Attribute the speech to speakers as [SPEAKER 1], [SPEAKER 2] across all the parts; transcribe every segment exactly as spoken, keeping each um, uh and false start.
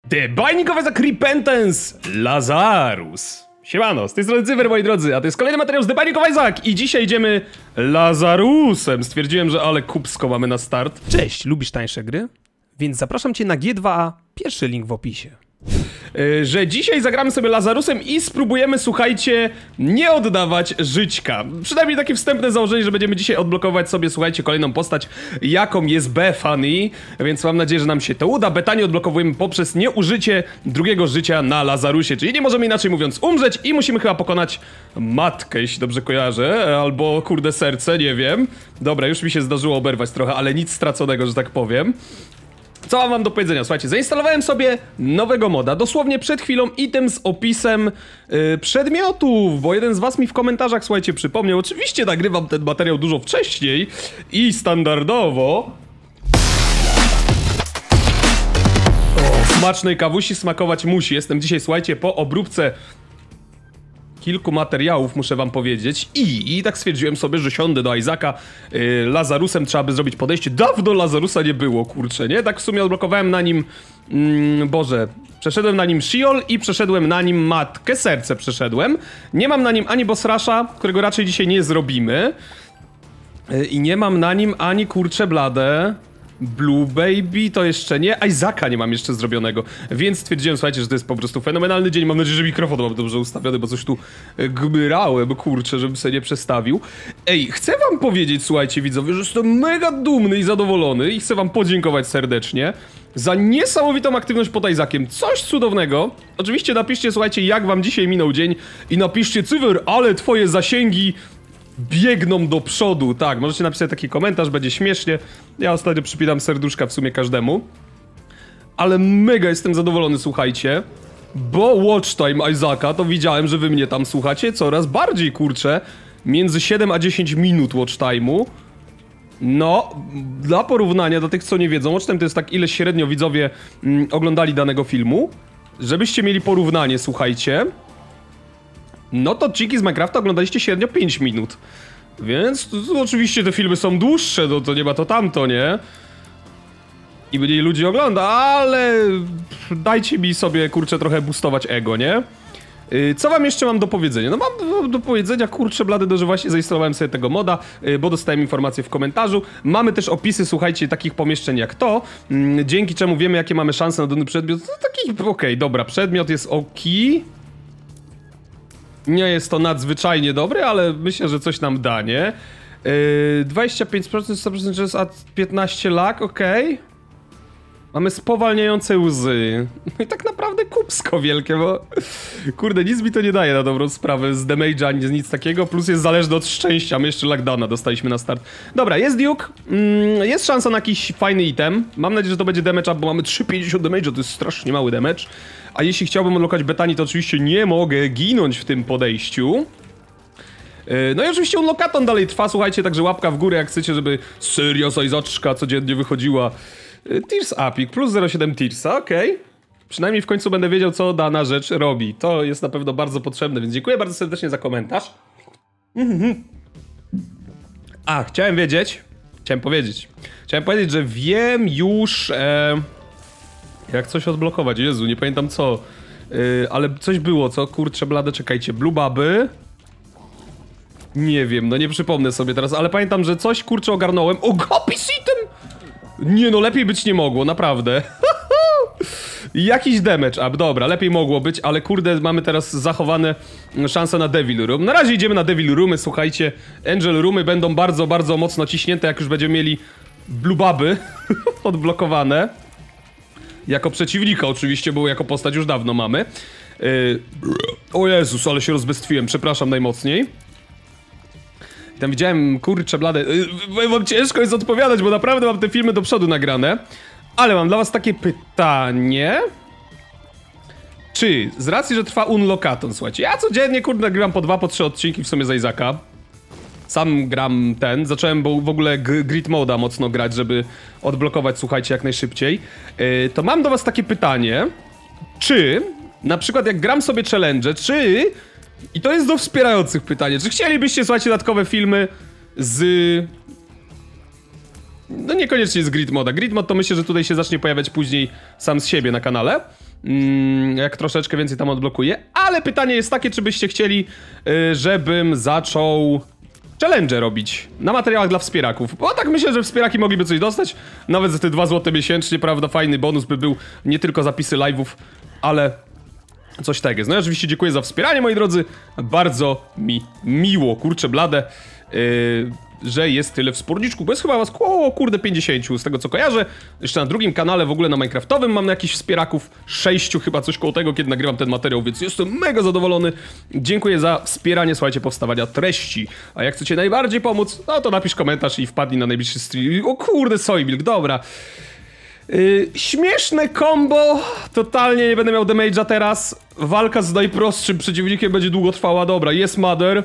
[SPEAKER 1] The Binding of Isaac Repentance Lazarus. Siemano, z tej strony Cywer, moi drodzy, a to jest kolejny materiał z The Binding of Isaac i dzisiaj idziemy Lazarusem. Stwierdziłem, że ale kupsko mamy na start. Cześć, lubisz tańsze gry? Więc zapraszam cię na G dwa A, pierwszy link w opisie. Yy, że dzisiaj zagramy sobie Lazarusem i spróbujemy, słuchajcie, nie oddawać żyćka. Przynajmniej takie wstępne założenie, że będziemy dzisiaj odblokować sobie, słuchajcie, kolejną postać, jaką jest Bethany, więc mam nadzieję, że nam się to uda. Bethany odblokowujemy poprzez nieużycie drugiego życia na Lazarusie, czyli nie możemy inaczej mówiąc umrzeć i musimy chyba pokonać matkę, jeśli dobrze kojarzę, albo kurde serce, nie wiem. Dobra, już mi się zdarzyło oberwać trochę, ale nic straconego, że tak powiem. Co mam wam do powiedzenia? Słuchajcie, zainstalowałem sobie nowego moda, dosłownie przed chwilą item z opisem yy, przedmiotów, bo jeden z was mi w komentarzach, słuchajcie, przypomniał, oczywiście nagrywam ten materiał dużo wcześniej i standardowo. O, smacznej kawusi smakować musi. Jestem dzisiaj, słuchajcie, po obróbce kilku materiałów, muszę wam powiedzieć, i, i tak stwierdziłem sobie, że siądę do Isaaca yy, Lazarusem, trzeba by zrobić podejście. Dawno Lazarusa nie było, kurczę, nie? Tak w sumie odblokowałem na nim, mm, Boże, przeszedłem na nim Sheol i przeszedłem na nim Matkę, serce przeszedłem. Nie mam na nim ani boss rusha, którego raczej dzisiaj nie zrobimy. Yy, I nie mam na nim ani, kurczę, blade. Blue Baby to jeszcze nie, Isaaca nie mam jeszcze zrobionego, więc stwierdziłem, słuchajcie, że to jest po prostu fenomenalny dzień. Mam nadzieję, że mikrofon mam dobrze ustawiony, bo coś tu gmyrałem, kurczę, żebym sobie nie przestawił. Ej, chcę wam powiedzieć, słuchajcie widzowie, że jestem mega dumny i zadowolony i chcę wam podziękować serdecznie za niesamowitą aktywność pod Isaaciem. Coś cudownego. Oczywiście napiszcie, słuchajcie, jak wam dzisiaj minął dzień i napiszcie, Cywer, ale twoje zasięgi biegną do przodu. Tak, możecie napisać taki komentarz, będzie śmiesznie. Ja ostatnio przypinam serduszka w sumie każdemu. Ale mega jestem zadowolony, słuchajcie. Bo watch time Isaaca, to widziałem, że wy mnie tam słuchacie coraz bardziej, kurczę. Między siedem a dziesięć minut watch time'u. No, dla porównania, dla tych, co nie wiedzą, watch time to jest tak, ile średnio widzowie mm, oglądali danego filmu. Żebyście mieli porównanie, słuchajcie. No to odcinki z Minecrafta oglądaliście średnio pięć minut. Więc to, to, oczywiście te filmy są dłuższe, no to nie ma to tamto, nie? I mniej ludzi ogląda, ale dajcie mi sobie, kurczę, trochę boostować ego, nie? Yy, co wam jeszcze mam do powiedzenia? No mam do, do powiedzenia, kurczę, blady, że właśnie zainstalowałem sobie tego moda, yy, bo dostałem informację w komentarzu. Mamy też opisy, słuchajcie, takich pomieszczeń jak to, yy, dzięki czemu wiemy, jakie mamy szanse na dany przedmiot. No taki, okej, okay, dobra, przedmiot jest oki. Nie jest to nadzwyczajnie dobry, ale myślę, że coś nam da, nie? Yy, dwadzieścia pięć procent, sto procent czas, a piętnaście lag, okej. Okay. Mamy spowalniające łzy. No i tak naprawdę kupsko wielkie, bo kurde, nic mi to nie daje na dobrą sprawę z damage'a, ani z nic takiego, plus jest zależny od szczęścia. My jeszcze lockdowna dostaliśmy na start. Dobra, jest Duke, mm, jest szansa na jakiś fajny item. Mam nadzieję, że to będzie damage up, bo mamy trzy pięćdziesiąt damage'a, to jest strasznie mały damage. A jeśli chciałbym odblokać Bethany, to oczywiście nie mogę ginąć w tym podejściu. No i oczywiście unlockaton dalej trwa, słuchajcie, także łapka w górę, jak chcecie, żeby seria z Isaaczka codziennie wychodziła. Tears Epic, plus zero przecinek siedem Tearsa, okej. Okay. Przynajmniej w końcu będę wiedział, co dana rzecz robi. To jest na pewno bardzo potrzebne, więc dziękuję bardzo serdecznie za komentarz. Mm-hmm. A, chciałem wiedzieć, chciałem powiedzieć, chciałem powiedzieć, że wiem już, e, jak coś odblokować. Jezu, nie pamiętam co, e, ale coś było, co? Kurczę blade, czekajcie, Blue Baby? Nie wiem, no nie przypomnę sobie teraz, ale pamiętam, że coś, kurczę, ogarnąłem. O, Gopis item! Nie no, lepiej być nie mogło, naprawdę. Jakiś damage up, dobra, lepiej mogło być, ale kurde, mamy teraz zachowane szanse na Devil Room. Na razie idziemy na Devil Roomy, słuchajcie. Angel Roomy będą bardzo, bardzo mocno ciśnięte, jak już będziemy mieli Blue Baby odblokowane. Jako przeciwnika oczywiście, bo jako postać już dawno mamy. Yy... O Jezus, ale się rozbestwiłem, przepraszam najmocniej. Tam widziałem, kurczę blade, yy, wam ciężko jest odpowiadać, bo naprawdę mam te filmy do przodu nagrane. Ale mam dla was takie pytanie. Czy z racji, że trwa unlockaton, słuchajcie, ja codziennie, kurde, nagrywam po dwa, po trzy odcinki w sumie z Isaaca. Sam gram ten, zacząłem bo w ogóle grid moda mocno grać, żeby odblokować, słuchajcie, jak najszybciej. Yy, to mam do was takie pytanie. Czy, na przykład jak gram sobie challenge, czy... I to jest do wspierających pytanie. Czy chcielibyście, słuchajcie, dodatkowe filmy z... No niekoniecznie z grid moda. Grid mod to myślę, że tutaj się zacznie pojawiać później sam z siebie na kanale. mm, jak troszeczkę więcej tam odblokuję. Ale pytanie jest takie, czy byście chcieli, yy, żebym zaczął challenge robić na materiałach dla wspieraków. Bo tak myślę, że wspieraki mogliby coś dostać. Nawet za te dwa złote miesięcznie, prawda, fajny bonus by był. Nie tylko zapisy live'ów, ale coś tak jest. No i oczywiście dziękuję za wspieranie, moi drodzy. Bardzo mi miło, kurczę blade, yy, że jest tyle w sporniczku, bo jest chyba was około, kurde, pięćdziesięciu, z tego co kojarzę. Jeszcze na drugim kanale, w ogóle na Minecraftowym mam jakichś wspieraków, sześciu chyba, coś koło tego, kiedy nagrywam ten materiał, więc jestem mega zadowolony. Dziękuję za wspieranie, słuchajcie, powstawania treści. A jak chcecie najbardziej pomóc, no to napisz komentarz i wpadnij na najbliższy stream. O kurde, Soymilk, dobra. Yy, śmieszne combo, totalnie nie będę miał damage'a teraz. Walka z najprostszym przeciwnikiem będzie długo trwała, dobra, jest Mother.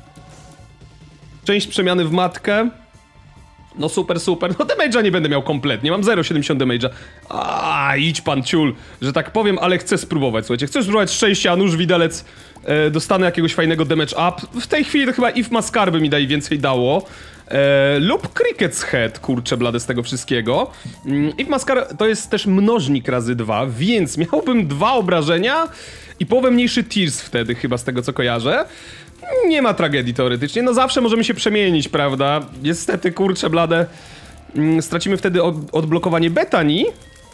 [SPEAKER 1] Część przemiany w matkę. No super, super. No damage'a nie będę miał kompletnie, mam zero przecinek siedemdziesiąt damage'a. A idź pan ciul, że tak powiem, ale chcę spróbować, słuchajcie. Chcę spróbować szczęścia, a nóż widelec. E, dostanę jakiegoś fajnego damage up. W tej chwili to chyba If Mascar by mi daj więcej dało. E, lub Cricket's Head, kurczę blade z tego wszystkiego. Mm, If Mascar to jest też mnożnik razy dwa, więc miałbym dwa obrażenia i połowę mniejszy Tears wtedy, chyba z tego co kojarzę. Nie ma tragedii teoretycznie, no zawsze możemy się przemienić, prawda? Niestety, kurczę blade, mm, stracimy wtedy od odblokowanie Betani,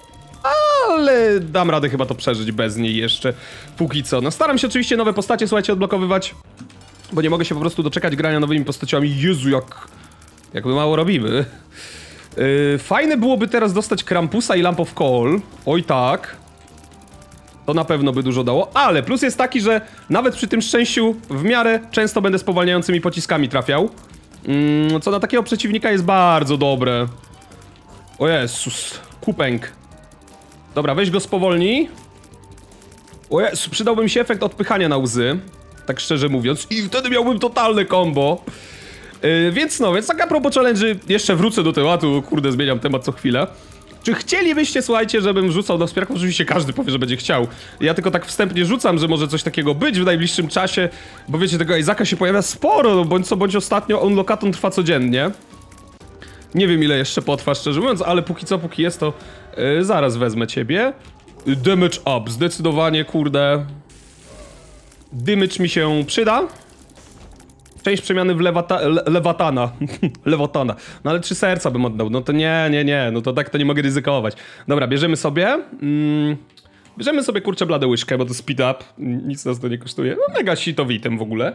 [SPEAKER 1] ale dam radę chyba to przeżyć bez niej jeszcze, póki co. No staram się oczywiście nowe postacie, słuchajcie, odblokowywać, bo nie mogę się po prostu doczekać grania nowymi postaciami. Jezu, jak... jak my mało robimy. Yy, fajne byłoby teraz dostać Krampusa i Lamp of Coal, oj tak. To na pewno by dużo dało, ale plus jest taki, że nawet przy tym szczęściu w miarę często będę spowalniającymi pociskami trafiał. Mm, co na takiego przeciwnika jest bardzo dobre. O Jezus, kupęk. Dobra, weź go spowolnij. O Jezu, przydałby mi się efekt odpychania na łzy, tak szczerze mówiąc, i wtedy miałbym totalne combo. Yy, więc no, więc tak a propos challenge'y, jeszcze wrócę do tematu, kurde, zmieniam temat co chwilę. Czy chcielibyście, słuchajcie, żebym rzucał do wspieraków? Oczywiście każdy powie, że będzie chciał. Ja tylko tak wstępnie rzucam, że może coś takiego być w najbliższym czasie, bo wiecie, tego Isaaca się pojawia sporo, no bądź co bądź ostatnio Unlockaton trwa codziennie. Nie wiem ile jeszcze potrwa, szczerze mówiąc, ale póki co, póki jest, to yy, zaraz wezmę ciebie. Damage up, zdecydowanie, kurde. Damage mi się przyda. Część przemiany w lewata, le, lewatana. Lewatana. No ale trzy serca bym oddał. No to nie, nie, nie. No to tak to nie mogę ryzykować. Dobra, bierzemy sobie. Mm, bierzemy sobie kurczę blade łyżkę, bo to speed up. Nic nas to nie kosztuje. No mega sitowitem w ogóle.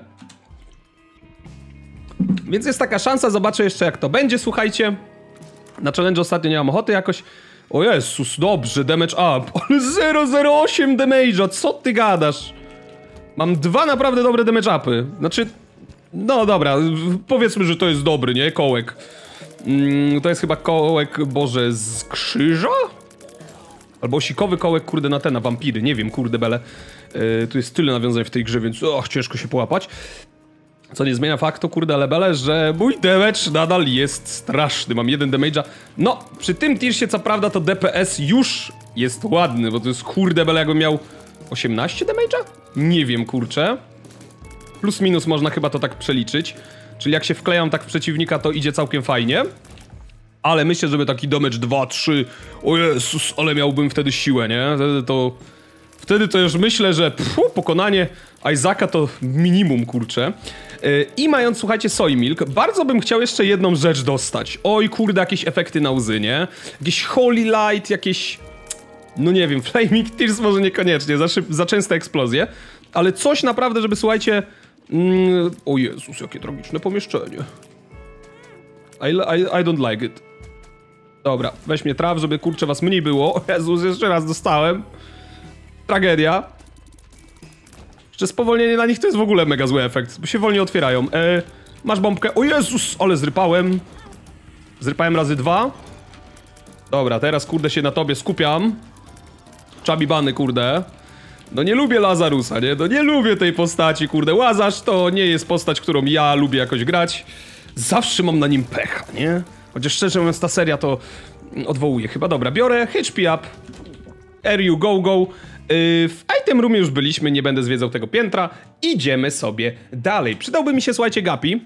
[SPEAKER 1] Więc jest taka szansa, zobaczę jeszcze jak to będzie, słuchajcie. Na challenge ostatnio nie mam ochoty jakoś. O Jezus, dobrze, damage up. Ale zero przecinek zero osiem damage'a, co ty gadasz? Mam dwa naprawdę dobre damage upy. Znaczy... No dobra, powiedzmy, że to jest dobry, nie? Kołek. Mm, to jest chyba kołek, Boże, z krzyża? Albo osikowy kołek, kurde, na te, na wampiry, nie wiem, kurde bele. Yy, tu jest tyle nawiązań w tej grze, więc och, ciężko się połapać. Co nie zmienia faktu, kurde, ale bele, że mój damage nadal jest straszny. Mam jeden damage'a. No, przy tym tiersie, co prawda, to D P S już jest ładny, bo to jest kurde bele, jakbym miał osiemnaście damage'a? Nie wiem, kurczę. Plus minus można chyba to tak przeliczyć. Czyli jak się wklejam tak w przeciwnika, to idzie całkiem fajnie. Ale myślę, żeby taki damage dwa trzy... O Jezus, ale miałbym wtedy siłę, nie? Wtedy to... Wtedy to już myślę, że pfu, pokonanie Isaaca to minimum, kurczę. Yy, I mając, słuchajcie, Soymilk, bardzo bym chciał jeszcze jedną rzecz dostać. Oj, kurde, jakieś efekty na łzy, nie? Jakieś Holy Light, jakieś... No nie wiem, Flaming Tears może niekoniecznie, za, szyb... za częste eksplozje. Ale coś naprawdę, żeby, słuchajcie... Mm, o Jezus, jakie tragiczne pomieszczenie. I, I, I don't like it. Dobra, weź mnie traf, żeby kurczę was mniej było. O Jezus, jeszcze raz dostałem. Tragedia. Jeszcze spowolnienie na nich to jest w ogóle mega zły efekt, bo się wolniej otwierają. E, masz bombkę. O Jezus, ale zrypałem. Zrypałem razy dwa. Dobra, teraz kurde się na tobie skupiam. Czabibany, kurde. No nie lubię Lazarusa, nie? No nie lubię tej postaci, kurde. Łazarz to nie jest postać, którą ja lubię jakoś grać. Zawsze mam na nim pecha, nie? Chociaż szczerze mówiąc ta seria to odwołuje chyba. Dobra, biorę H P up. R U, go, go. Yy, w item roomie już byliśmy, nie będę zwiedzał tego piętra. Idziemy sobie dalej. Przydałby mi się, słuchajcie, Gapi.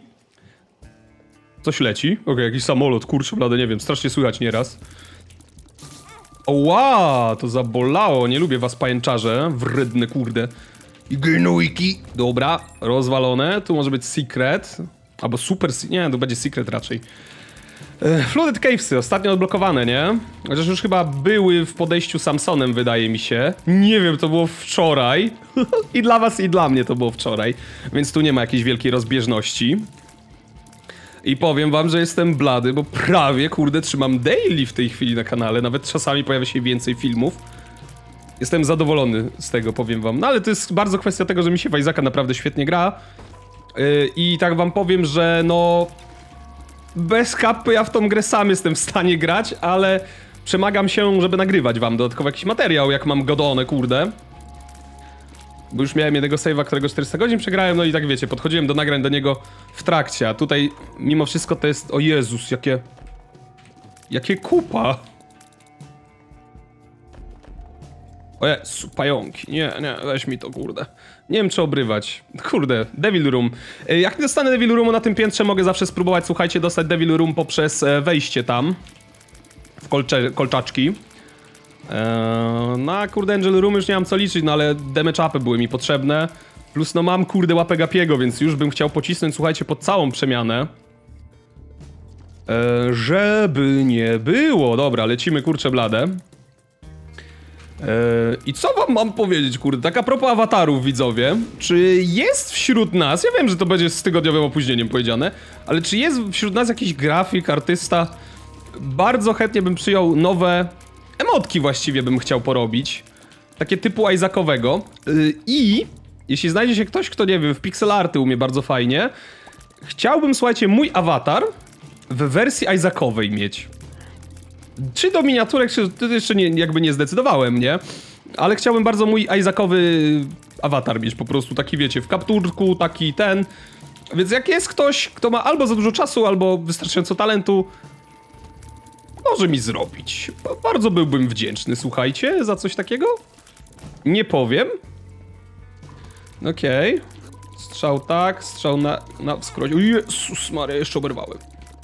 [SPEAKER 1] Coś leci. Okej, okay, jakiś samolot, kurczę, blade, nie wiem, strasznie słychać nieraz. Oła, to zabolało, nie lubię was pajęczarze, wredne kurde. I gnójki. Dobra, rozwalone, tu może być secret. Albo super, nie, to będzie secret raczej. e, Flooded Cavesy, ostatnio odblokowane, nie? Chociaż już chyba były w podejściu Samsonem, wydaje mi się. Nie wiem, to było wczoraj. I dla was, i dla mnie to było wczoraj. Więc tu nie ma jakiejś wielkiej rozbieżności. I powiem wam, że jestem blady, bo prawie, kurde, trzymam daily w tej chwili na kanale. Nawet czasami pojawia się więcej filmów. Jestem zadowolony z tego, powiem wam. No ale to jest bardzo kwestia tego, że mi się w Isaaca naprawdę świetnie gra. Yy, I tak wam powiem, że no... Bez kapy ja w tą grę sam jestem w stanie grać, ale... Przemagam się, żeby nagrywać wam dodatkowo jakiś materiał, jak mam godone, kurde. Bo już miałem jednego save'a, którego czterysta godzin przegrałem, no i tak wiecie, podchodziłem do nagrań do niego w trakcie, a tutaj mimo wszystko to jest... O Jezus, jakie... Jakie kupa! O Jezu, pająki, nie, nie, weź mi to, kurde. Nie wiem, czy obrywać. Kurde, Devil Room. Jak nie dostanę Devil Roomu na tym piętrze, mogę zawsze spróbować, słuchajcie, dostać Devil Room poprzez wejście tam. W kolcze, kolczaczki. Eee, na kurde Angel Room już nie mam co liczyć, no ale damage upy były mi potrzebne. Plus no mam kurde łapę Gapiego, więc już bym chciał pocisnąć, słuchajcie, pod całą przemianę. Eee, żeby nie było. Dobra, lecimy kurcze blade. Eee, I co wam mam powiedzieć, kurde, tak a propos awatarów, widzowie. Czy jest wśród nas, ja wiem, że to będzie z tygodniowym opóźnieniem powiedziane, ale czy jest wśród nas jakiś grafik, artysta? Bardzo chętnie bym przyjął nowe emotki, właściwie bym chciał porobić. Takie typu Isaacowego. Yy, I jeśli znajdzie się ktoś, kto nie wiem, w pixel arty umie bardzo fajnie, chciałbym, słuchajcie, mój awatar w wersji Isaacowej mieć. Czy do miniaturek, czy to jeszcze nie, jakby nie zdecydowałem, nie? Ale chciałbym bardzo mój Isaacowy awatar mieć, po prostu taki, wiecie, w kapturku, taki ten. Więc jak jest ktoś, kto ma albo za dużo czasu, albo wystarczająco talentu, może mi zrobić. Bardzo byłbym wdzięczny, słuchajcie, za coś takiego. Nie powiem. Okej. Okay. Strzał tak, strzał na, na wskroś. O Jezus Maria, jeszcze oberwałem.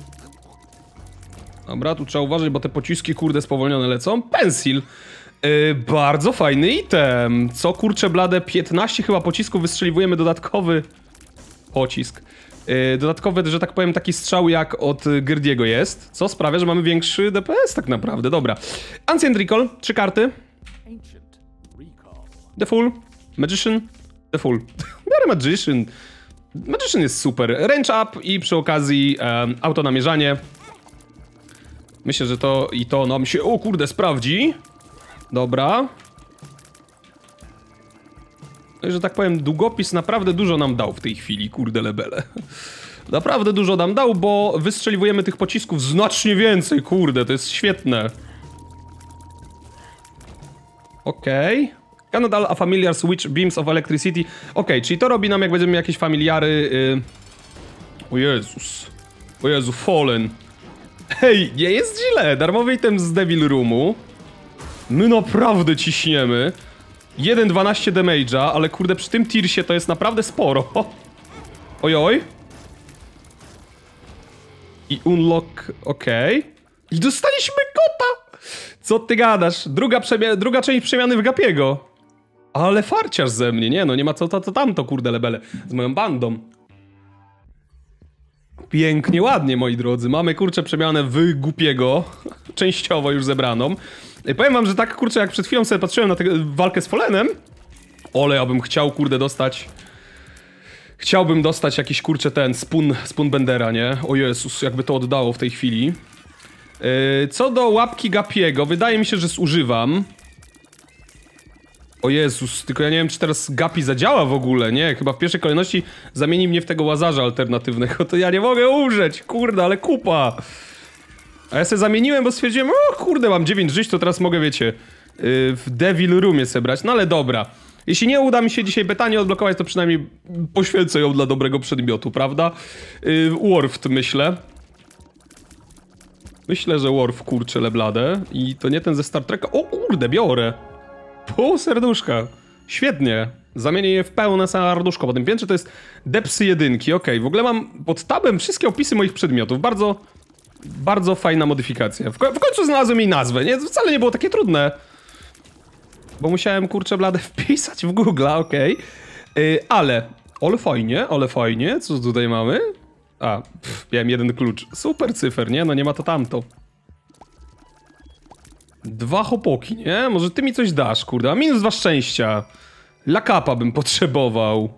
[SPEAKER 1] Dobra, tu trzeba uważać, bo te pociski, kurde, spowolnione lecą. Pensil. Yy, bardzo fajny item. Co, kurcze blade, piętnaście chyba pocisków wystrzeliwujemy dodatkowy pocisk. Yy, dodatkowy, że tak powiem, taki strzał jak od Gerdiego jest, co sprawia, że mamy większy D P S tak naprawdę. Dobra. Ancient Recall, trzy karty. The Fool, Magician, The Fool. Miarę Magician. Magician jest super. Range up i przy okazji um, auto namierzanie. Myślę, że to i to nam się, o kurde, sprawdzi. Dobra. No i że tak powiem, długopis naprawdę dużo nam dał w tej chwili, kurde lebele. Naprawdę dużo nam dał, bo wystrzeliwujemy tych pocisków znacznie więcej, kurde, to jest świetne. Okej. Okay. Cannot all a familiars which beams of electricity. Okej, okay, czyli to robi nam, jak będziemy mieli jakieś familiary... Yy... O Jezus. O Jezu, Fallen. Hej, nie jest źle. Darmowy item z Devil Roomu. My naprawdę ciśniemy. jeden dwanaście damage'a, ale kurde przy tym tiersie to jest naprawdę sporo. Ojoj. I unlock, okej. Okay. I dostaliśmy kota! Co ty gadasz? Druga, druga część przemiany w Gapiego. Ale farciarz ze mnie, nie no, nie ma co to, to tamto, kurde lebele. Z moją bandą. Pięknie, ładnie, moi drodzy. Mamy, kurczę, przemianę w Głupiego. Częściowo już zebraną. I powiem wam, że tak, kurczę, jak przed chwilą sobie patrzyłem na tę walkę z Fallenem. Ole, ja bym chciał, kurde, dostać... Chciałbym dostać jakiś, kurczę, ten spun, spun Bendera, nie? O Jezus, jakby to oddało w tej chwili. Yy, co do łapki Gapiego, wydaje mi się, że zużywam. O Jezus, tylko ja nie wiem, czy teraz Gapi zadziała w ogóle, nie? Chyba w pierwszej kolejności zamieni mnie w tego łazarza alternatywnego, to ja nie mogę umrzeć, kurde, ale kupa. A ja sobie zamieniłem, bo stwierdziłem, o kurde, mam dziewięć żyć, to teraz mogę, wiecie, yy, w Devil Roomie zebrać, no ale dobra. Jeśli nie uda mi się dzisiaj betanie odblokować, to przynajmniej poświęcę ją dla dobrego przedmiotu, prawda? Yy, Worf, myślę. Myślę, że Worf, kurczę, lebladę. I to nie ten ze Star Treka. O kurde, biorę. Pół serduszka. Świetnie. Zamienię je w pełne serduszko po tym piętrze. To jest Depsy jedynki. Okej, okay. W ogóle mam pod tabem wszystkie opisy moich przedmiotów. Bardzo Bardzo fajna modyfikacja. W, ko w końcu znalazłem jej nazwę, nie? Wcale nie było takie trudne. Bo musiałem, kurczę blade, wpisać w Google, okej. Okay. Yy, ale, ale fajnie, ale fajnie. Co tutaj mamy? A, pff, miałem jeden klucz. Super cyfer, nie? No nie ma to tamto. Dwa hopoki, nie? Może ty mi coś dasz, kurde. A minus dwa szczęścia. Lakapa bym potrzebował.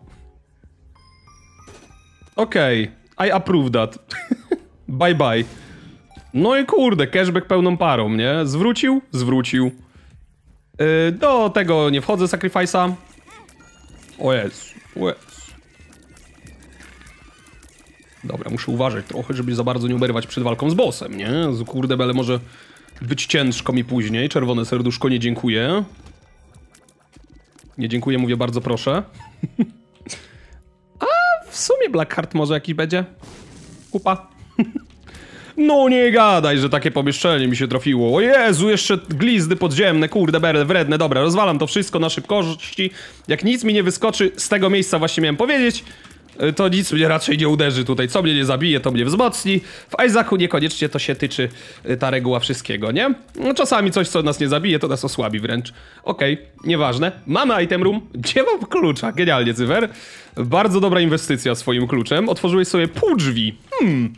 [SPEAKER 1] Okej. Okay. I approve that. Bye bye. No i kurde, cashback pełną parą, nie? Zwrócił? Zwrócił. Yy, do tego nie wchodzę, sacrifice'a. O Jezu, o Jezu. Dobra, muszę uważać trochę, żeby za bardzo nie uberwać przed walką z bossem, nie? Kurde, ale może być ciężko mi później. Czerwone serduszko, nie dziękuję. Nie dziękuję, mówię bardzo proszę. A w sumie Blackheart może jakiś będzie? Kupa. No nie gadaj, że takie pomieszczenie mi się trafiło. O Jezu, jeszcze glizdy podziemne, kurde berle, wredne. Dobra, rozwalam to wszystko na szybkości. Jak nic mi nie wyskoczy z tego miejsca, właśnie miałem powiedzieć, to nic mnie raczej nie uderzy tutaj. Co mnie nie zabije, to mnie wzmocni. W Isaacu niekoniecznie to się tyczy ta reguła wszystkiego, nie? No, czasami coś, co nas nie zabije, to nas osłabi wręcz. Okej, okay, nieważne. Mamy item room. Gdzie mam klucza? Genialnie, Cyfer. Bardzo dobra inwestycja swoim kluczem. Otworzyłeś sobie pół drzwi. Hmm.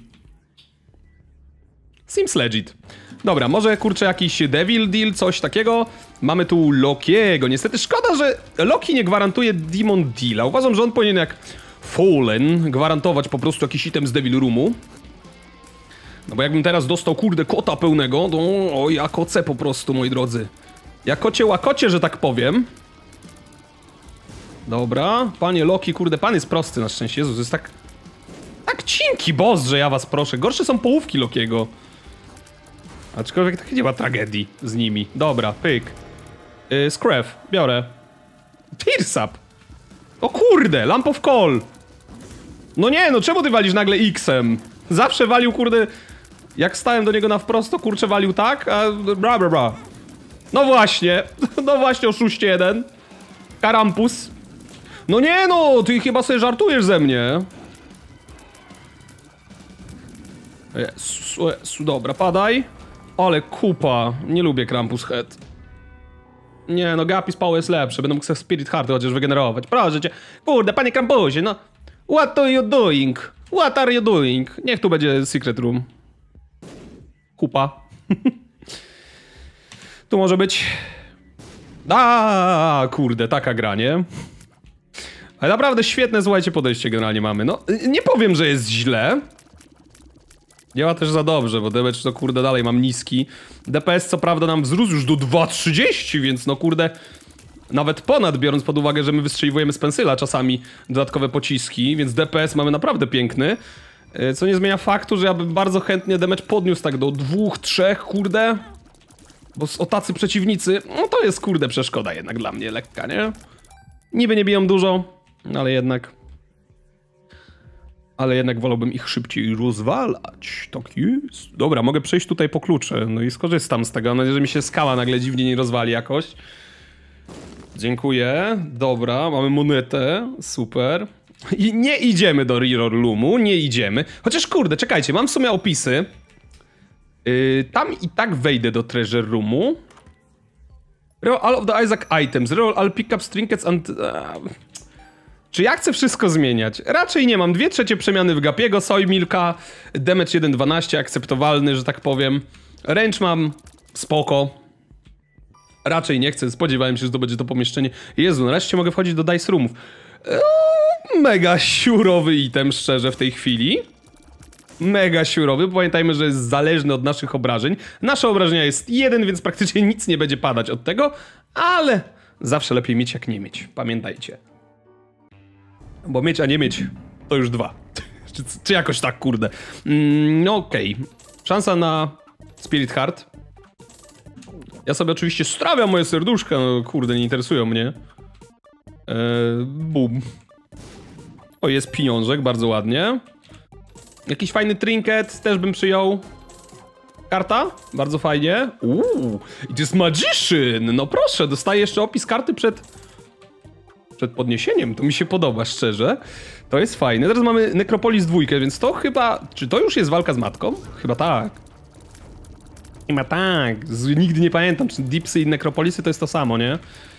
[SPEAKER 1] Seems legit. Dobra, może kurczę jakiś Devil Deal, coś takiego. Mamy tu Lokiego. Niestety szkoda, że Loki nie gwarantuje Demon Deala. Uważam, że on powinien jak Fallen gwarantować po prostu jakiś item z Devil Roomu. No bo jakbym teraz dostał kurde kota pełnego, to o ja koce po prostu, moi drodzy. Ja kocie łakocie, że tak powiem. Dobra, panie Loki, kurde, pan jest prosty na szczęście. Jezus, jest tak... Tak cienki boss, że ja was proszę. Gorsze są połówki Lokiego. Aczkolwiek tak nie ma tragedii z nimi. Dobra, pyk. Yy, Scref, biorę. Tearsap. O kurde, Lamp of Call. No nie, no czemu ty walisz nagle X-em? Zawsze walił, kurde... Jak stałem do niego na wprost, to kurczę walił tak, a... Bra, bra, bra. No właśnie, no właśnie, oszuście jeden. Karampus. No nie no, ty chyba sobie żartujesz ze mnie. Jezu, Jezu, dobra, padaj. Ale kupa, nie lubię Krampus Head. Nie no, Gapis Power jest lepszy, będę mógł sobie Spirit Heart chociaż wygenerować. Proszę cię, kurde, panie Krampusie, no. What are you doing? What are you doing? Niech tu będzie Secret Room. Kupa. Tu może być... A, kurde, taka gra, nie? Ale naprawdę świetne, słuchajcie, podejście generalnie mamy. No, nie powiem, że jest źle. Działa też za dobrze, bo damage to kurde dalej mam niski. D P S co prawda nam wzrósł już do dwa trzydzieści, więc no kurde... Nawet ponad, biorąc pod uwagę, że my wystrzeliwujemy z pensyla czasami dodatkowe pociski, więc D P S mamy naprawdę piękny. Co nie zmienia faktu, że ja bym bardzo chętnie damage podniósł tak do dwóch, trzech, kurde. Bo o tacy przeciwnicy, no to jest kurde przeszkoda jednak dla mnie lekka, nie? Niby nie biją dużo, ale jednak... Ale jednak wolałbym ich szybciej rozwalać. Tak jest. Dobra, mogę przejść tutaj po klucze. No i skorzystam z tego. Mam nadzieję, że mi się skała nagle dziwnie nie rozwali jakoś. Dziękuję. Dobra, mamy monetę. Super. I nie idziemy do Reroll Roomu. Nie idziemy. Chociaż kurde, czekajcie, mam w sumie opisy. Yy, tam i tak wejdę do Treasure Roomu. Reroll all of the Isaac items. Reroll all pickups, trinkets and... Uh... Czy ja chcę wszystko zmieniać? Raczej nie mam. Dwie trzecie przemiany w Gapiego, Soy Milka, damage jeden dwanaście, akceptowalny, że tak powiem. Range mam spoko. Raczej nie chcę, spodziewałem się, że to będzie to pomieszczenie. Jezu, nareszcie mogę wchodzić do Dice Roomów. Eee, mega siurowy item, szczerze, w tej chwili. Mega siurowy, pamiętajmy, że jest zależny od naszych obrażeń. Nasze obrażenia jest jeden, więc praktycznie nic nie będzie padać od tego, ale zawsze lepiej mieć jak nie mieć, pamiętajcie. Bo mieć, a nie mieć, to już dwa. czy, czy jakoś tak, kurde. Mm, no okej. Okay. Szansa na Spirit Heart. Ja sobie oczywiście strawiam moje serduszka, no kurde, nie interesują mnie. Eee, bum. O, jest pieniążek, bardzo ładnie. Jakiś fajny trinket też bym przyjął. Karta? Bardzo fajnie. Uuu, i to jest Magician! No proszę, dostaję jeszcze opis karty przed... przed podniesieniem, to mi się podoba, szczerze. To jest fajne. Teraz mamy Nekropolis dwójkę, więc to chyba... Czy to już jest walka z matką? Chyba tak. Chyba tak. Z, nigdy nie pamiętam, czy Dipsy i Nekropolisy to jest to samo, nie?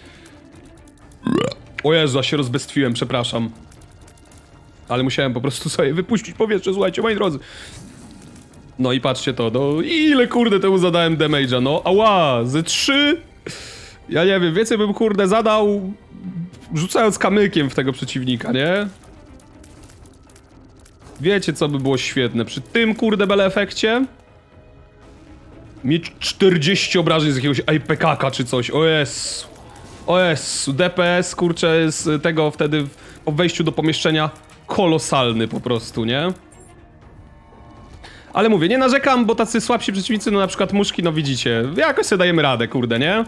[SPEAKER 1] O Jezu, ja się rozbestwiłem, przepraszam. Ale musiałem po prostu sobie wypuścić powietrze, słuchajcie, moi drodzy. No i patrzcie to, no ile kurde temu zadałem damage'a, no ała, ze trzy? Ja nie wiem, więcej bym kurde zadał rzucając kamykiem w tego przeciwnika, nie? Wiecie co by było świetne, przy tym kurde bele efekcie? Mieć czterdzieści obrażeń z jakiegoś I P K ka czy coś, o Jezu. O Jezu, D P S kurczę z tego wtedy po wejściu do pomieszczenia kolosalny po prostu, nie? Ale mówię, nie narzekam, bo tacy słabsi przeciwnicy, no na przykład muszki, no widzicie, jakoś sobie dajemy radę, kurde, nie?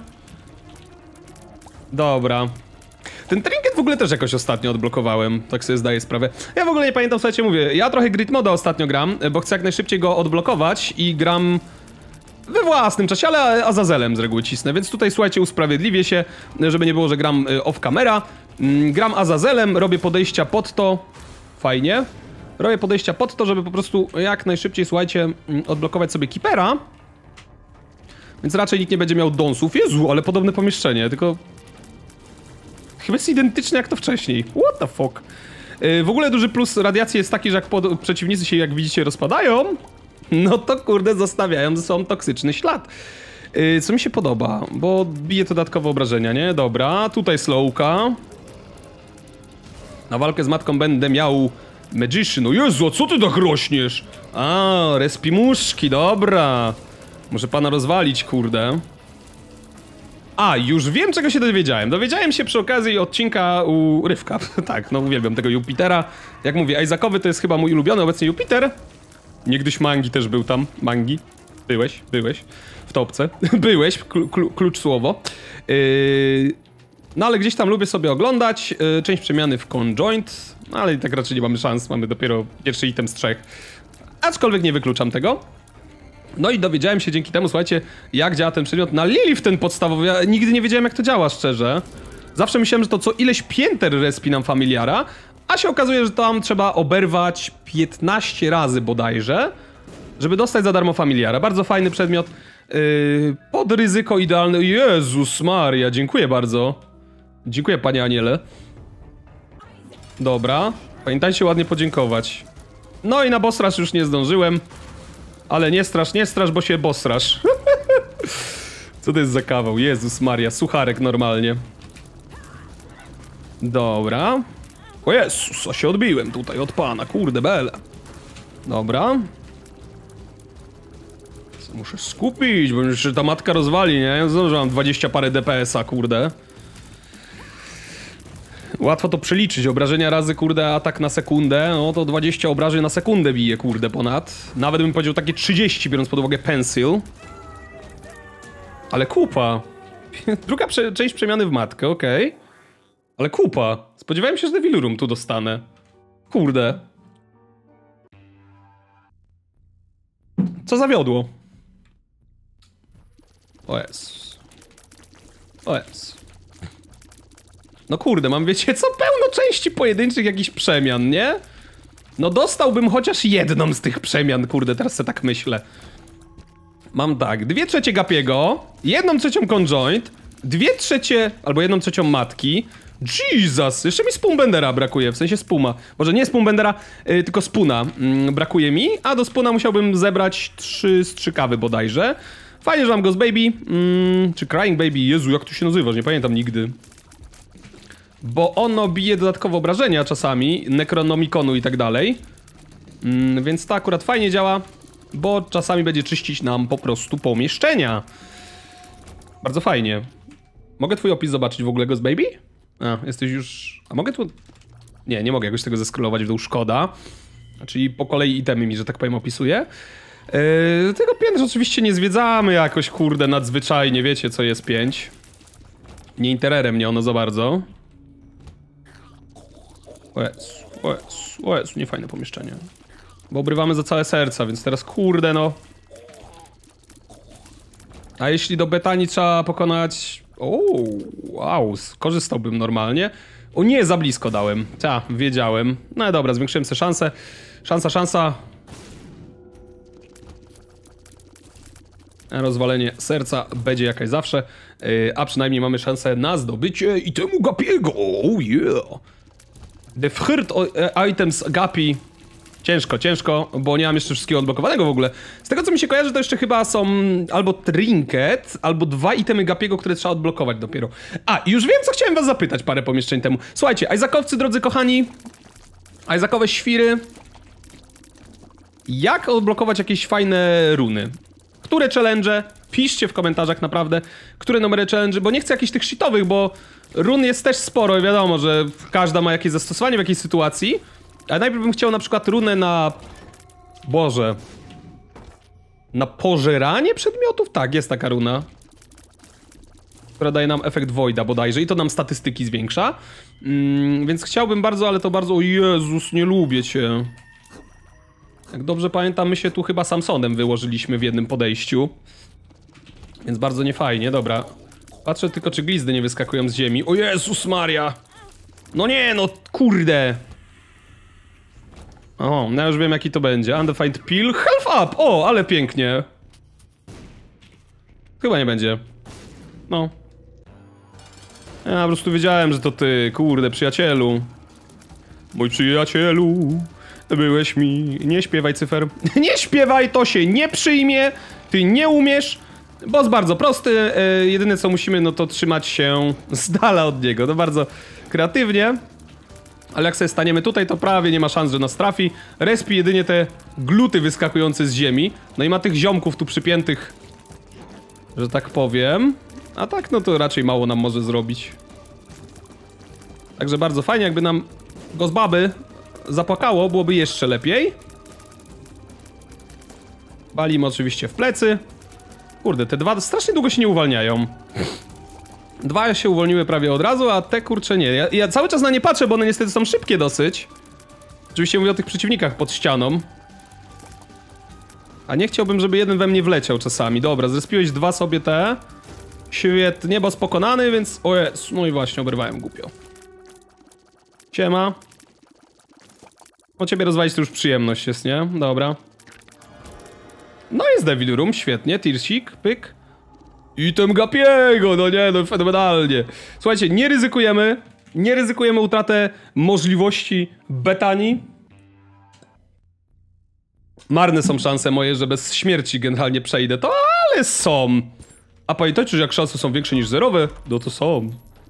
[SPEAKER 1] Dobra. Ten trinket w ogóle też jakoś ostatnio odblokowałem, tak sobie zdaję sprawę. Ja w ogóle nie pamiętam, słuchajcie, mówię, ja trochę grid moda ostatnio gram, bo chcę jak najszybciej go odblokować i gram we własnym czasie, ale Azazelem z reguły cisnę, więc tutaj, słuchajcie, usprawiedliwię się, żeby nie było, że gram off camera. Gram Azazelem, robię podejścia pod to, fajnie. Robię podejścia pod to, żeby po prostu jak najszybciej, słuchajcie, odblokować sobie Keepera. Więc raczej nikt nie będzie miał donsów. Jezu, ale podobne pomieszczenie, tylko... Chyba jest identyczne jak to wcześniej. What the fuck? Yy, w ogóle duży plus radiacji jest taki, że jak pod... przeciwnicy się, jak widzicie, rozpadają, no to kurde zostawiają ze sobą toksyczny ślad. Yy, co mi się podoba, bo bije to dodatkowe obrażenia, nie? Dobra, tutaj slowka. Na walkę z matką będę miał... Magician, o Jezu, a co ty tak rośniesz? A, respi muszki, dobra. Muszę pana rozwalić, kurde. A, już wiem, czego się dowiedziałem. Dowiedziałem się przy okazji odcinka u Rywka. Tak, no uwielbiam tego Jupitera. Jak mówię, Isaacowy to jest chyba mój ulubiony obecnie Jupiter. Niegdyś Mangi też był tam. Mangi. Byłeś, byłeś. W topce. Byłeś, klu, klu, klucz słowo. Yy... No ale gdzieś tam lubię sobie oglądać. Yy, część przemiany w conjoint. No ale i tak raczej nie mamy szans. Mamy dopiero pierwszy item z trzech. Aczkolwiek nie wykluczam tego. No i dowiedziałem się dzięki temu, słuchajcie, jak działa ten przedmiot na Lilith ten podstawowy. Ja nigdy nie wiedziałem, jak to działa, szczerze. Zawsze myślałem, że to co ileś pięter respi nam familiara, a się okazuje, że tam trzeba oberwać piętnaście razy bodajże, żeby dostać za darmo familiara. Bardzo fajny przedmiot. Yy, pod ryzyko idealne. Jezus Maria, dziękuję bardzo. Dziękuję, panie Aniele. Dobra, pamiętajcie ładnie podziękować. No i na boss rush już nie zdążyłem. Ale nie strasz, nie strasz, bo się boss rush. Co to jest za kawał? Jezus Maria, sucharek normalnie. Dobra. O Jezus, a się odbiłem tutaj od pana, kurde bele. Dobra. Muszę skupić, bo już ta matka rozwali, nie? Znowu, że mam dwadzieścia parę D P S a, kurde. Łatwo to przeliczyć, obrażenia razy, kurde, atak na sekundę, no to dwadzieścia obrażeń na sekundę bije, kurde, ponad. Nawet bym powiedział takie trzydzieści, biorąc pod uwagę pencil. Ale kupa. Druga prze część przemiany w matkę, okej. Okay. Ale kupa. Spodziewałem się, że Devilurum tu dostanę. Kurde. Co zawiodło? O jest. O jest. No kurde, mam, wiecie co, pełno części pojedynczych jakichś przemian, nie? No dostałbym chociaż jedną z tych przemian, kurde, teraz sobie tak myślę. Mam tak, dwie trzecie Gapiego, jedną trzecią conjoint, dwie trzecie, albo jedną trzecią matki. Jesus, jeszcze mi Spoombendera brakuje, w sensie Spuma. Może nie Spoombendera, yy, tylko Spuna yy, brakuje mi, a do Spuna musiałbym zebrać trzy strzykawy bodajże. Fajnie, że mam Ghost Baby, yy, czy Crying Baby, Jezu, jak to się nazywa, nie pamiętam nigdy. Bo ono bije dodatkowe obrażenia czasami, Necronomiconu i tak dalej. Mm, więc to akurat fajnie działa, bo czasami będzie czyścić nam po prostu pomieszczenia. Bardzo fajnie. Mogę twój opis zobaczyć w ogóle, Ghost Baby? A, jesteś już... A mogę tu... Nie, nie mogę jakoś tego zeskrolować w dół, szkoda. Czyli po kolei itemy mi, że tak powiem, opisuje. Yy, tego piętra oczywiście nie zwiedzamy jakoś, kurde, nadzwyczajnie, wiecie co jest pięć. Nie intererem mnie ono za bardzo. O Jezu, o Jezu, o Jezu, niefajne pomieszczenie. Bo obrywamy za całe serca, więc teraz kurde no. A jeśli do Betanii trzeba pokonać... O, wow, skorzystałbym normalnie. O nie, za blisko dałem. Ta, wiedziałem. No dobra, zwiększyłem sobie szansę. Szansa, szansa. Rozwalenie serca będzie jakaś zawsze. Yy, a przynajmniej mamy szansę na zdobycie itemu Gapiego. Oh yeah. The Fhirt items Gapi. Ciężko, ciężko, bo nie mam jeszcze wszystkiego odblokowanego w ogóle. Z tego co mi się kojarzy, to jeszcze chyba są albo trinket, albo dwa itemy Gapiego, które trzeba odblokować dopiero. A, i już wiem, co chciałem was zapytać parę pomieszczeń temu. Słuchajcie, Isaacowcy, drodzy kochani, Isaacowe świry. Jak odblokować jakieś fajne runy? Które challenge? Piszcie w komentarzach naprawdę, które numery challenge, bo nie chcę jakichś tych shitowych, bo run jest też sporo i wiadomo, że każda ma jakieś zastosowanie w jakiejś sytuacji. Ale najpierw bym chciał na przykład runę na... Boże... Na pożeranie przedmiotów? Tak, jest taka runa. Która daje nam efekt Voida bodajże i to nam statystyki zwiększa. Mm, więc chciałbym bardzo, ale to bardzo... O Jezus, nie lubię cię. Jak dobrze pamiętam, my się tu chyba Samsonem wyłożyliśmy w jednym podejściu. Więc bardzo niefajnie, dobra. Patrzę tylko, czy glizdy nie wyskakują z ziemi. O Jezus Maria! No nie, no kurde! O, no ja już wiem, jaki to będzie. Undefined Pill, Health Up! O, ale pięknie. Chyba nie będzie. No. Ja po prostu wiedziałem, że to ty, kurde, przyjacielu. Mój przyjacielu, byłeś mi... Nie śpiewaj, cyfer. Nie śpiewaj, to się nie przyjmie. Ty nie umiesz. Boss bardzo prosty. Yy, jedyne co musimy, no to trzymać się z dala od niego. To bardzo kreatywnie. Ale jak sobie staniemy tutaj, to prawie nie ma szans, że nas trafi. Respi jedynie te gluty wyskakujące z ziemi. No i ma tych ziomków tu przypiętych, że tak powiem. A tak, no to raczej mało nam może zrobić. Także bardzo fajnie, jakby nam go z baby zapłakało, byłoby jeszcze lepiej. Walimy oczywiście w plecy. Kurde, te dwa strasznie długo się nie uwalniają. Dwa się uwolniły prawie od razu, a te kurcze nie. Ja, ja cały czas na nie patrzę, bo one niestety są szybkie dosyć. Oczywiście mówię o tych przeciwnikach pod ścianą. A nie chciałbym, żeby jeden we mnie wleciał czasami. Dobra, zrespiłeś dwa sobie te. Świetnie, boss pokonany, więc... O Jezu, no i właśnie, oberwałem głupio. Siema. O ciebie rozwalić to już przyjemność jest, nie? Dobra. No jest Devil Room, świetnie, Tirsik, pyk. Item Gapiego, no nie, no fenomenalnie. Słuchajcie, nie ryzykujemy, nie ryzykujemy utratę możliwości Betanii. Marne są szanse moje, że bez śmierci generalnie przejdę to, ale są. A pamiętajcie, że jak szanse są większe niż zerowe, no to są.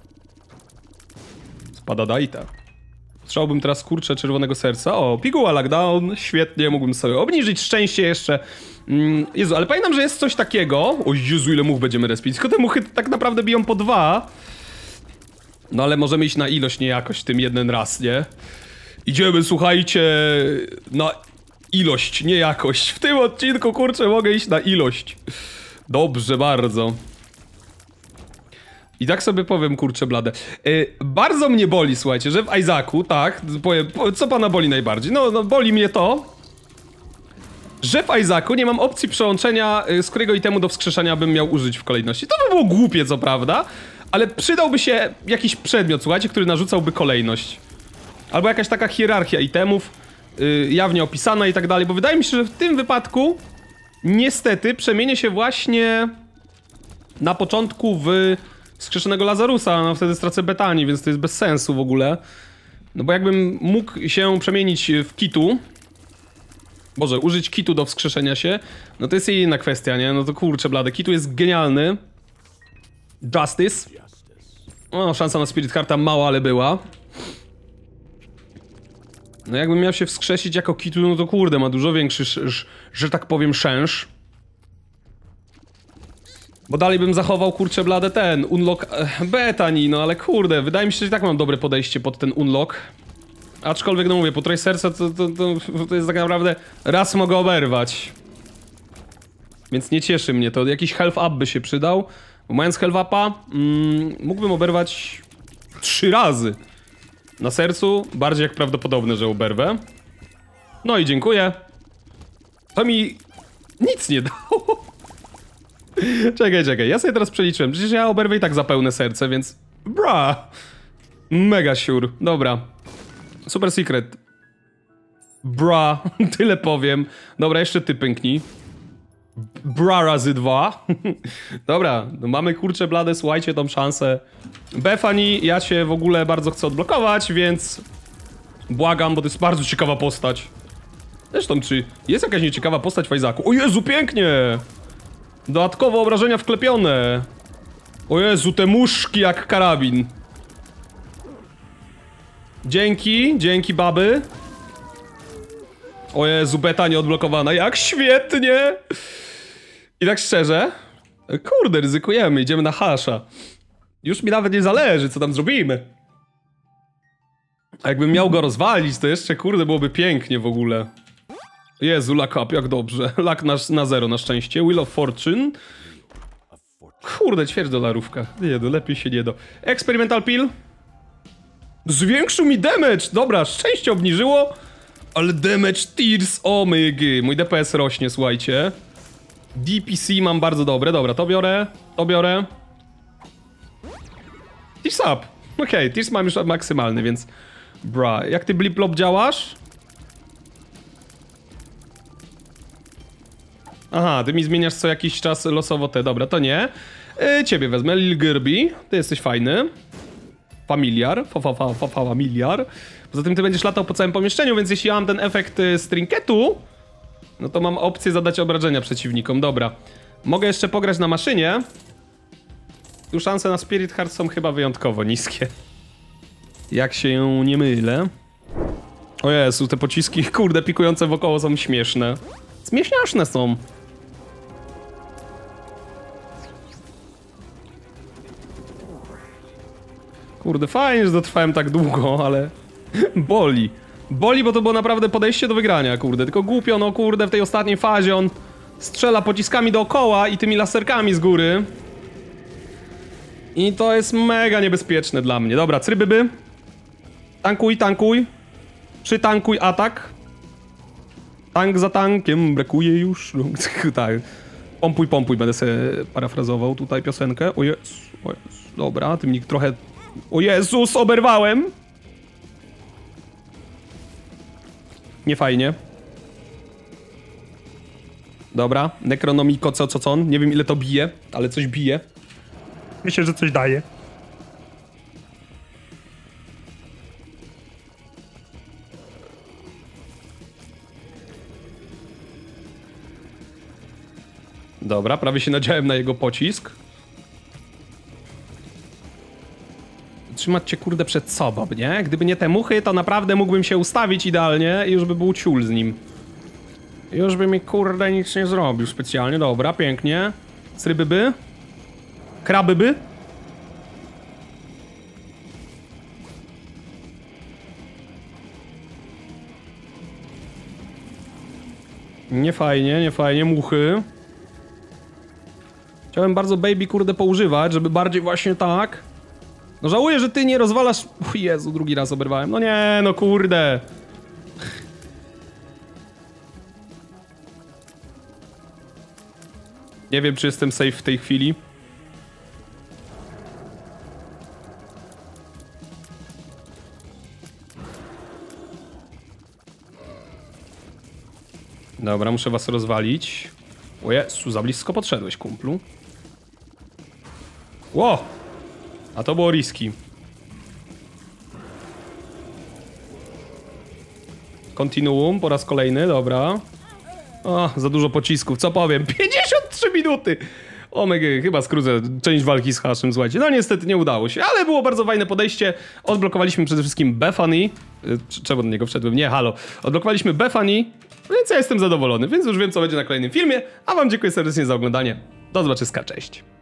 [SPEAKER 1] Spada dajta. Potrzebowałbym teraz, kurczę, czerwonego serca. O, piguła lockdown, świetnie, mógłbym sobie obniżyć szczęście jeszcze. Mm, Jezu, ale pamiętam, że jest coś takiego. O Jezu, ile much będziemy respić. Tylko te muchy tak naprawdę biją po dwa. No ale możemy iść na ilość, nie jakość tym jeden raz, nie? Idziemy, słuchajcie, na ilość, nie jakość. W tym odcinku, kurczę, mogę iść na ilość. Dobrze, bardzo. I tak sobie powiem, kurczę blade. Yy, bardzo mnie boli, słuchajcie, że w Isaacu, tak, powiem, co pana boli najbardziej? No, no boli mnie to, że w Isaacu nie mam opcji przełączenia, z którego itemu do wskrzeszania bym miał użyć w kolejności. To by było głupie, co prawda, ale przydałby się jakiś przedmiot, słuchajcie, który narzucałby kolejność. Albo jakaś taka hierarchia itemów, yy, jawnie opisana i tak dalej, bo wydaje mi się, że w tym wypadku niestety przemienię się właśnie na początku w wskrzeszonego Lazarusa, no wtedy stracę Betanii, więc to jest bez sensu w ogóle. No bo jakbym mógł się przemienić w kitu, Boże, użyć kitu do wskrzeszenia się, no to jest inna kwestia, nie? No to kurczę blade, kitu jest genialny. Justice. O, szansa na Spirit Hearta mała, ale była. No jakbym miał się wskrzesić jako kitu, no to kurde, ma dużo większy, że tak powiem, szęż. Bo dalej bym zachował, kurczę blade, ten unlock Betanii, no ale kurde, wydaje mi się, że i tak mam dobre podejście pod ten unlock. Aczkolwiek, no mówię, po trochę serca to, to, to, to jest tak naprawdę raz mogę oberwać. Więc nie cieszy mnie to, jakiś health up by się przydał. Bo mając health upa, mm, mógłbym oberwać trzy razy. Na sercu bardziej jak prawdopodobne, że oberwę. No i dziękuję. To mi nic nie dało. Czekaj, czekaj, ja sobie teraz przeliczyłem. Przecież ja oberwę i tak za pełne serce, więc... Bra! Mega sure. Dobra. Super secret. Bra. Tyle powiem. Dobra, jeszcze ty pęknij. Bra razy dwa. Dobra, no mamy kurczę blade, słuchajcie tą szansę. Bethany, ja się w ogóle bardzo chcę odblokować, więc błagam, bo to jest bardzo ciekawa postać. Zresztą, czy jest jakaś nieciekawa postać w Isaacu? O Jezu, pięknie! Dodatkowe obrażenia wklepione. O Jezu, te muszki jak karabin. Dzięki, dzięki baby. O Jezu, beta nieodblokowana, jak świetnie! I tak szczerze, kurde, ryzykujemy, idziemy na hasza. Już mi nawet nie zależy, co tam zrobimy. A jakbym miał go rozwalić, to jeszcze, kurde, byłoby pięknie w ogóle. Jezu, luck up, jak dobrze. Luck na, na zero na szczęście. Wheel of Fortune. Kurde, ćwierć dolarówka. Nie no, lepiej się nie da. Experimental Pill. Zwiększył mi damage! Dobra, szczęście obniżyło. Ale damage tears, o mygy. Mój D P S rośnie, słuchajcie. D P C mam bardzo dobre. Dobra, to biorę, to biorę. Tears up. Okej, okay, tears mam już maksymalny, więc... Bra, jak ty blip-lop działasz? Aha, ty mi zmieniasz co jakiś czas losowo te. Dobra, to nie. Yy, ciebie wezmę, Lil Girby. Ty jesteś fajny. Familiar. Fa, fa, fa, fa, familiar. Poza tym ty będziesz latał po całym pomieszczeniu, więc jeśli ja mam ten efekt y, z trinketu, no to mam opcję zadać obrażenia przeciwnikom. Dobra. Mogę jeszcze pograć na maszynie. Tu szanse na Spirit Heart są chyba wyjątkowo niskie. Jak się nie mylę. O Jezu, te pociski, kurde, pikujące wokoło są śmieszne. Śmieszne są. Kurde, fajnie, że dotrwałem tak długo, ale... Boli. Boli, bo to było naprawdę podejście do wygrania, kurde. Tylko głupio, no kurde, w tej ostatniej fazie on strzela pociskami dookoła i tymi laserkami z góry. I to jest mega niebezpieczne dla mnie. Dobra, cyrybyby. Tankuj, tankuj. Przytankuj atak. Tank za tankiem, brakuje już. Tak. Pompuj, pompuj, będę sobie parafrazował tutaj piosenkę. O Jezu, o Jezu. Dobra, tym nikt trochę... O Jezus, oberwałem! Nie fajnie. Dobra, Necronomiko, co, co, co? Nie wiem ile to bije, ale coś bije. Myślę, że coś daje. Dobra, prawie się nadziałem na jego pocisk. Trzymać cię kurde przed sobą, nie? Gdyby nie te muchy, to naprawdę mógłbym się ustawić idealnie i już by był ciul z nim. Już by mi kurde nic nie zrobił specjalnie. Dobra, pięknie. Srybyby. Krabyby. Nie fajnie, nie fajnie, muchy. Chciałem bardzo baby kurde poużywać, żeby bardziej właśnie tak. No żałuję, że ty nie rozwalasz... O Jezu, drugi raz oberwałem. No nie, no kurde. Nie wiem, czy jestem safe w tej chwili. Dobra, muszę was rozwalić. O Jezu, za blisko podszedłeś, kumplu. Ło! A to było risky. Kontinuum po raz kolejny, dobra. O, za dużo pocisków, co powiem? pięćdziesiąt trzy minuty! Omega, chyba skrócę część walki z haszem, słuchajcie. No niestety nie udało się, ale było bardzo fajne podejście. Odblokowaliśmy przede wszystkim Bethany. Czemu do niego wszedłem? Nie, halo. Odblokowaliśmy Bethany, więc ja jestem zadowolony, więc już wiem, co będzie na kolejnym filmie. A wam dziękuję serdecznie za oglądanie. Do zobaczyska, cześć.